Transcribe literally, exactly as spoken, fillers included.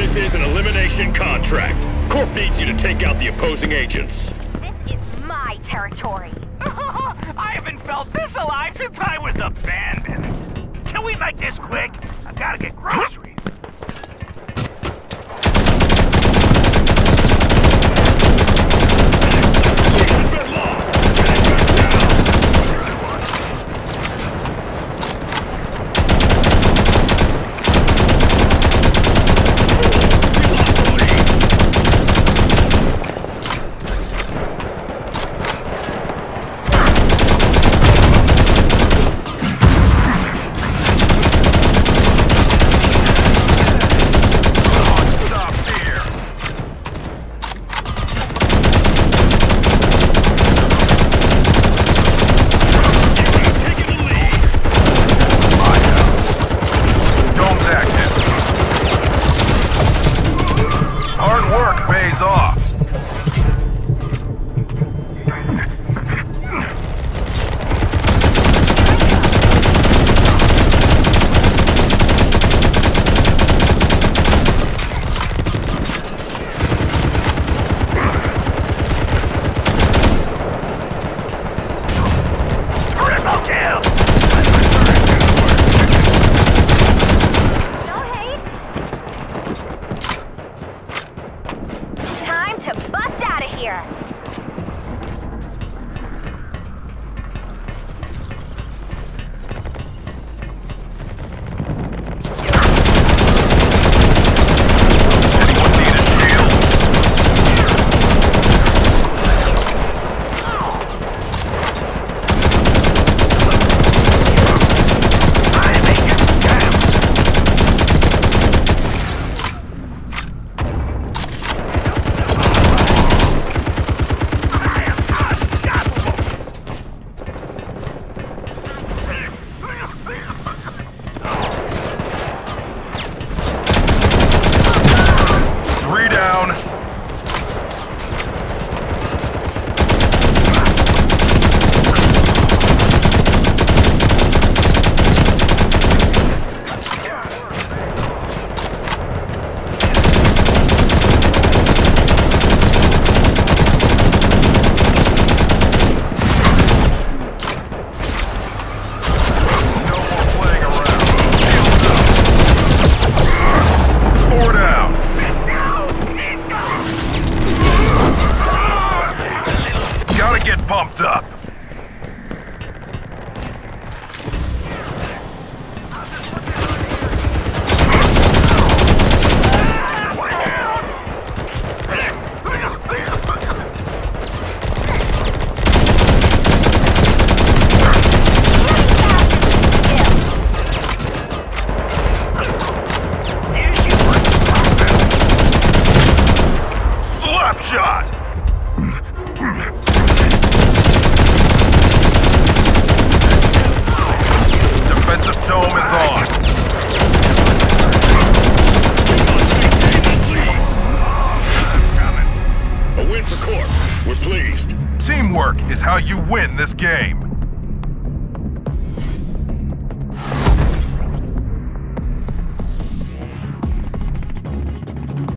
This is an elimination contract. Corp needs you to take out the opposing agents. This is my territory. I haven't felt this alive since I was abandoned. Can we make this quick? I gotta get groceries. Pumped up. Slap shot. Defensive dome is on. A win for Corp. We're pleased. Teamwork is how you win this game.